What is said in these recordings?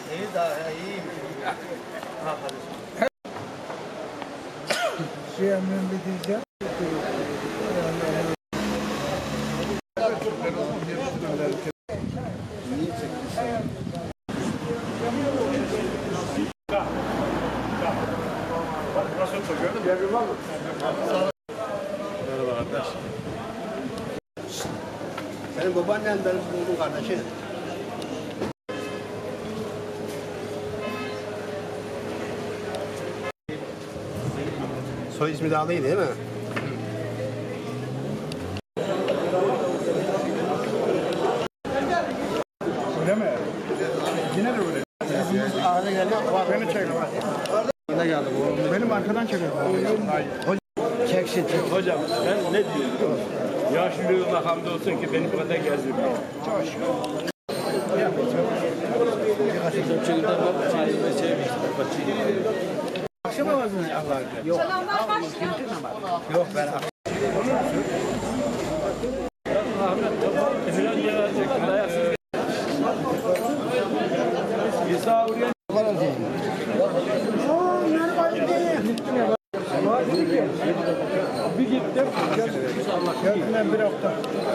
İyi daha iyi. Ha hadi. Şey emrin bir diyeceğim. Merhaba kardeş. Senin babaannen benim oğlum kardeşin. Soy ismi Dağlı'ydı değil mi? Öyle mi? Yine de öyle. Bizim ağzına geldi. Beni çekin. Yine geldi bu. Benim arkadan çekin. Çeksin çek. Hocam ben ne diyorum? Yaşlılığına hamdolsun ki beni burada gezdirmiyor. Akşam namazını Allah'a yok. Yok ben Bir gittim. Geldiğinden bir hafta.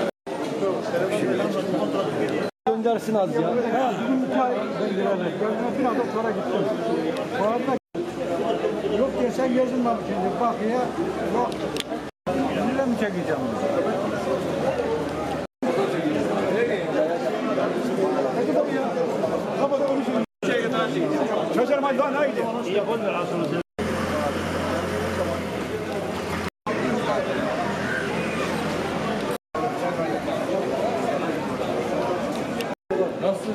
göndersin az ya. Ha, bugün bir ay göndererek. Bir hafta sonra gittim. Bu arada yok desen yazılmamış şimdi. Bak ya. Yok. Neyle mi çekeceğim? Kapat onu şimdi. Çözerim hadi lan haydi. Yapın aslında. Nasılsın?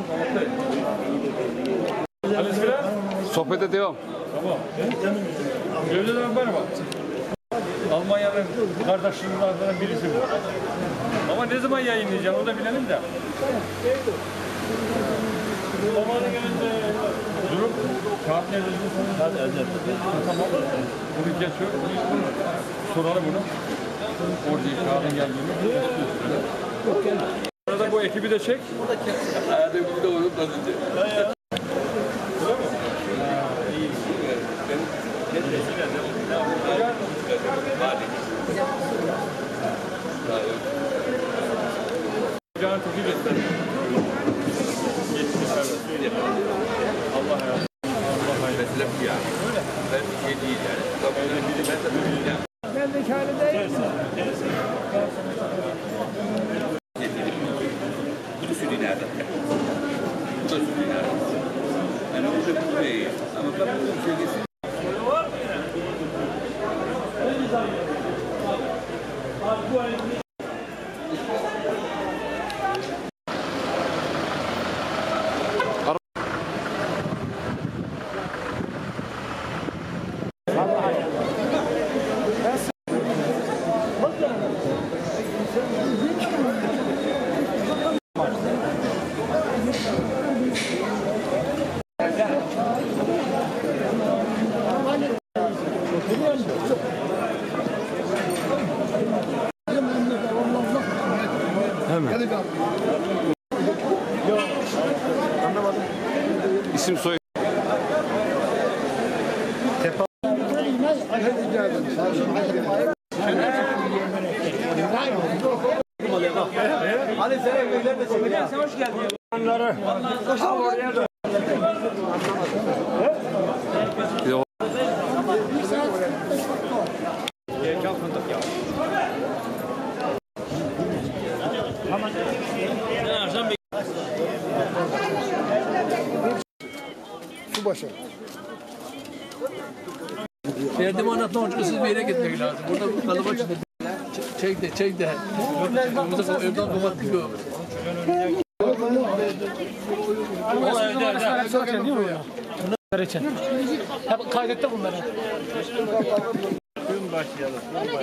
Sohbete devam. Tamam. Gözden var mı? Almanya'nın kardeşlerinden birisi bu. Ama ne zaman yayınlayacağım onu da bilelim de. Zamanı gelince durup kağıt ne dedin? Hadi özel. Tamam. Bunu geçiyor. Soralım bunu. Orada kağıdın geldiğini. Arada bu ekibi de çek. Hadi burada olup nasıl? Canı çok iyi gösterdi. Allah hayır. Allah hayır. Meslek ya. Öyle. Ben bir şey değil yani. Öyle biri ben de Ben de kârı değil. Bu da sürü nerede? Bu da sürü nerede? Yani o da bu değil. Ama ben bu şeyi İsim soy. Hadi sen evliler de çekin. Sen hoş geldin. Onları. Subaşı. Derdimi anlatmak ucuzsuz bir yere gitmek lazım. Burada kalıba içinde çek de. Önümüzde evden domat gibi olur. Bunlar için. Hep kaydetti bunları. Gün başlayalım.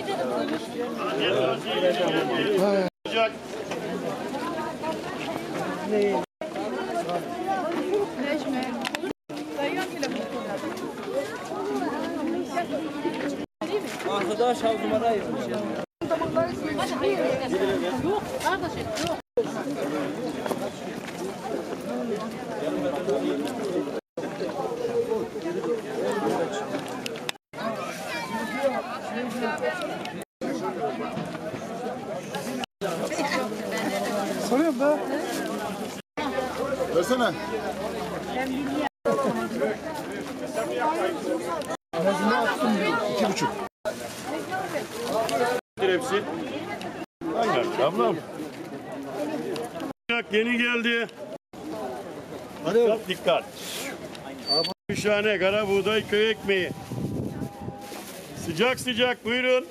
Arkadaş al numarayı. Yok, kardeşim yok. sana. Ağzına attım diyor. 2,5. Hepsi. Aynen ablam. Yeni geldi. Dikkat dikkat. Gümüşhane kara buğday köy ekmeği. Sıcak sıcak buyurun.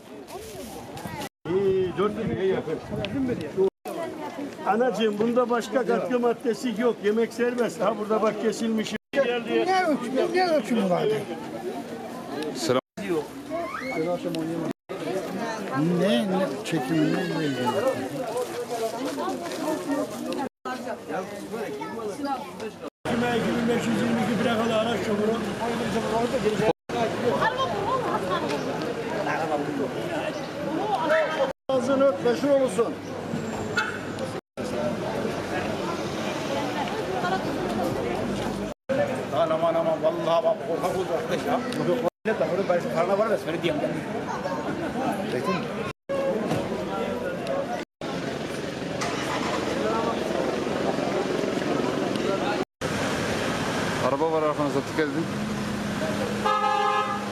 4 liraya yakın. Anacığım bunda başka katkı maddesi yok. Yemek serbest. Ha burada bak kesilmiş. Geldi. Ne ölçümü vardı? Ne çekimine ilgili? Kime 2522 plakalı araç şoförü. Ağzını öp, meşhur olursun. Aman aman vallahi bak korkak oldu arkadaş ya. Ne takılır ben şu karına var da seni diyeyim ben. Zeytin mi? Araba var arkanızda, dikkat edin.